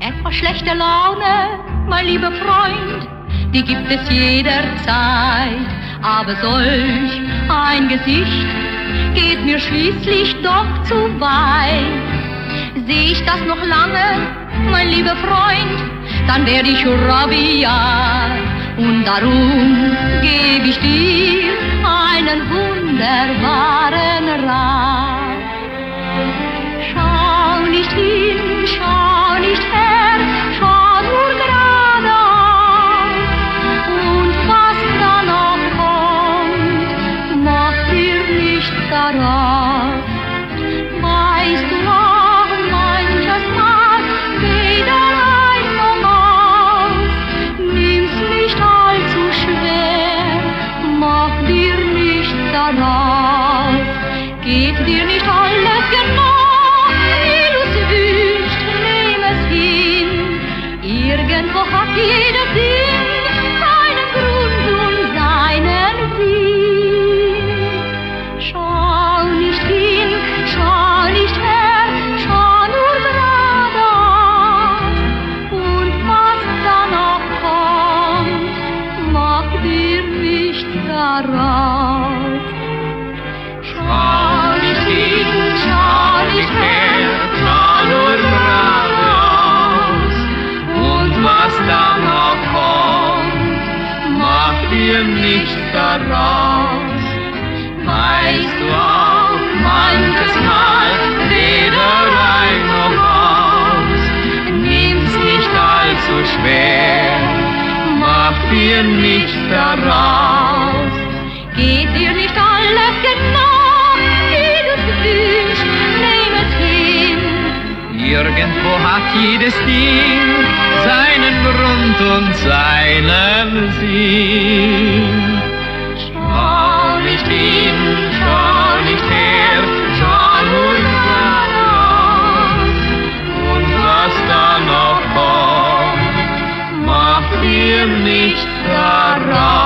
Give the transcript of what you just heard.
Etwas schlechte Laune, mein lieber Freund, die gibt es jederzeit. Aber solch ein Gesicht geht mir schließlich doch zu weit. Seh ich das noch lange, mein lieber Freund, dann werd ich rabiat. Und darum geb ich dir einen wunderbaren Rat. Schau nicht hin, schau nicht her, schau nur geradeaus. Und was da noch kommt, mach dir nichts daraus. Weißt du noch, manches Mal geht ein noch aus. Nimm's nicht allzu schwer, mach dir nichts daraus. Geht dir nicht alles genau, wie du's wünschst, nimm es hin. Irgendwo hat jeder Ding seinen Grund und seinen Weg. Schau nicht hin, schau nicht her, schau nur geradeaus. Und was da noch kommt, mach dir nichts daraus. Schau nicht hin, schau nicht her, schau nur geradeaus. Und was da noch kommt, mach dir nichts daraus. Weißt du auch, manches Mal geht ein noch aus. Nimm's nicht allzu schwer, mach dir nichts daraus. Geht dir nicht alles genau, wie du's wünschst, nimm es hin. Irgendwo hat jedes Ding seinen Grund und seinen Sinn. Schau nicht hin, schau nicht her, schau nur geradeaus. Und was da noch kommt, mach dir nichts daraus.